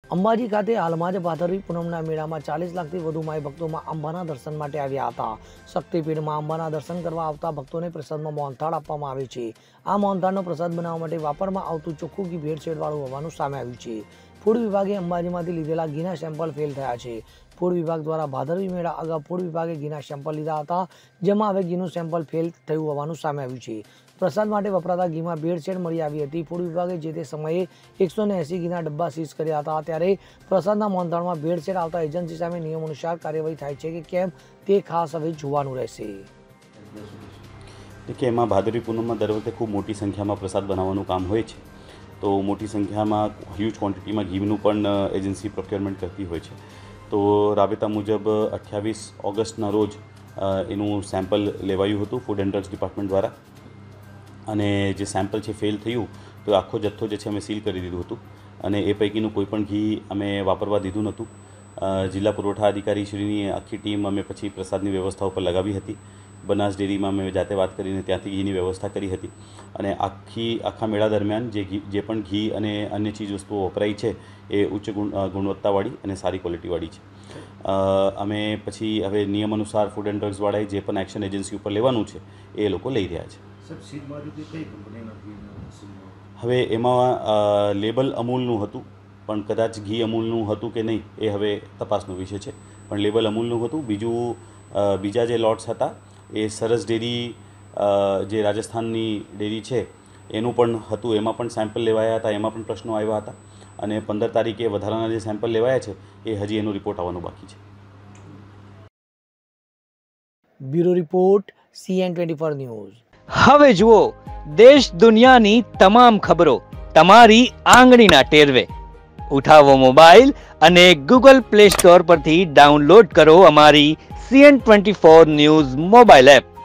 અંબાજી ખાતે હાલમાં જ ભાદરવી પૂનમના મેળામાં 40 લાખથી વધુ માઈ ભક્તોમાં અંબાના દર્શન માટે આવ્યા હતા। શક્તિપીઠમાં અંબાના દર્શન કરવા આવતા ભક્તોને પ્રસાદમાં મોહનથાળ આપવામાં આવે છે। આ મોહનથાળનો પ્રસાદ બનાવવા માટે વાપરવામાં આવતું ચોખ્ખું ઘી ભેળસેળવાળું હોવાનું સામે આવ્યું છે। ફૂડ વિભાગે અંબાજીમાંથી લીધેલા ઘીના સેમ્પલ ફેલ થયા છે। ફૂડ વિભાગ દ્વારા ભાદરવી મેળા અગાઉ ફૂડ વિભાગે ઘીના સેમ્પલ લીધા હતા, જેમાં હવે ઘીનું સેમ્પલ ફેલ થયું હોવાનું સામે આવ્યું છે। પ્રસાદ માટે વપરાતા ઘીમાં ભેળસેળ મળી આવી હતી। ફૂડ વિભાગે જે તે સમયે 180 ઘીના ડબ્બા સીઝ કર્યા હતા, ત્યારે પ્રસાદના મોહનથાળમાં ભેળસેળ આવતા એજન્સી સામે નિયમ અનુસાર કાર્યવાહી થાય છે કે કેમ તે ખાસ હવે જોવાનું રહેશે। કે એમાં ભાદરવી પૂનમમાં દર વખતે ખૂબ મોટી સંખ્યામાં પ્રસાદ બનાવવાનું કામ હોય છે, તો મોટી સંખ્યામાં હ્યુજ ક્વોન્ટિટીમાં ઘીનું પણ એજન્સી પ્રોક્યોરમેન્ટ કરતી હોય છે। તો રાબેતા મુજબ 28 ઓગસ્ટના રોજ એનું સેમ્પલ લેવાયું હતું ફૂડ એન્ડ ડ્રગ્સ ડિપાર્ટમેન્ટ દ્વારા, અને જે સેમ્પલ છે ફેલ થયું તો આખો જથ્થો જે છે અમે સીલ કરી દીધું હતું, અને એ પૈકીનું કોઈ પણ ઘી અમે વાપરવા દીધું નહોતું। જિલ્લા પુરવઠા અધિકારીશ્રીની આખી ટીમ અમે પછી પ્રસાદની વ્યવસ્થા ઉપર લગાવી હતી। બનાસ ડેરીમાં અમે જાતે વાત કરીને ત્યાંથી ઘીની વ્યવસ્થા કરી હતી, અને આખા મેળા દરમિયાન જે પણ ઘી અને અન્ય ચીજ વસ્તુઓ વપરાઈ છે એ ઉચ્ચ ગુણવત્તાવાળી અને સારી ક્વોલિટીવાળી છે। અમે પછી હવે નિયમ અનુસાર ફૂડ એન્ડ ડ્રગ્સવાળાએ જે પણ એક્શન એજન્સી ઉપર લેવાનું છે એ લોકો લઈ રહ્યા છે। હવે એમાં લેબલ અમૂલનું હતું, પણ કદાચ ઘી અમૂલનું હતું કે નહીં એ હવે તપાસનો વિષય છે, પણ લેબલ અમૂલનું હતું। બીજા જે લોટ્સ હતા એ સરસ ડેરી જે રાજસ્થાનની ડેરી છે એનું પણ હતું, એમાં પણ સેમ્પલ લેવાયા હતા, એમાં પણ પ્રશ્નો આવ્યા હતા, અને 15 તારીખે વધારાના જે સેમ્પલ લેવાયા છે એ હજી એનો રિપોર્ટ આવવાનો બાકી છે। Bureau report CN24 news. હવે જુઓ દેશ દુનિયાની તમામ ખબરો તમારી આંગળીના ટેરવે। ઉઠાવો મોબાઈલ અને Google Play Store પરથી ડાઉનલોડ કરો અમારી CN24 ન્યૂઝ મોબાઈલ એપ।